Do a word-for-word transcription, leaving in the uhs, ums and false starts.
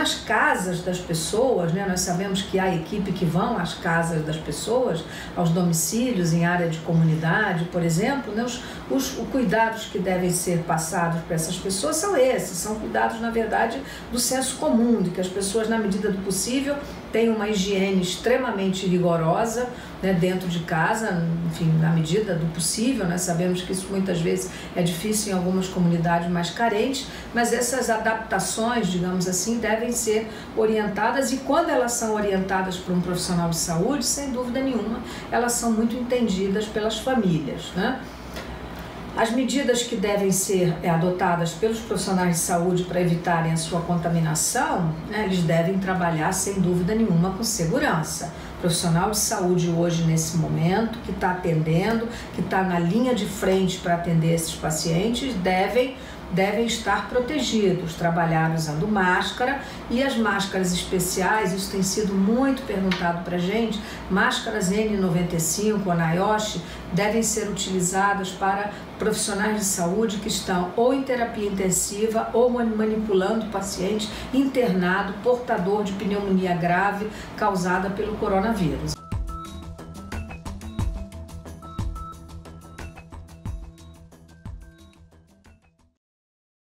nas casas das pessoas, né? Nós sabemos que há equipe que vão às casas das pessoas, aos domicílios, em área de comunidade, por exemplo, né? Os, os, os cuidados que devem ser passados para essas pessoas são esses, são cuidados, na verdade, do senso comum, de que as pessoas, na medida do possível, tenham uma higiene extremamente rigorosa, né, dentro de casa, enfim, na medida do possível, né? Sabemos que isso muitas vezes é difícil em algumas comunidades mais carentes, mas essas adaptações, digamos assim, devem ser orientadas, e quando elas são orientadas por um profissional de saúde, sem dúvida nenhuma, elas são muito entendidas pelas famílias, né? As medidas que devem ser adotadas pelos profissionais de saúde para evitarem a sua contaminação, né, eles devem trabalhar, sem dúvida nenhuma, com segurança. O profissional de saúde hoje, nesse momento, que está atendendo, que está na linha de frente para atender esses pacientes, devem devem estar protegidos, trabalhar usando máscara, e as máscaras especiais, isso tem sido muito perguntado para a gente, máscaras N noventa e cinco ou NIOSH devem ser utilizadas para profissionais de saúde que estão ou em terapia intensiva ou manipulando o paciente internado portador de pneumonia grave causada pelo coronavírus.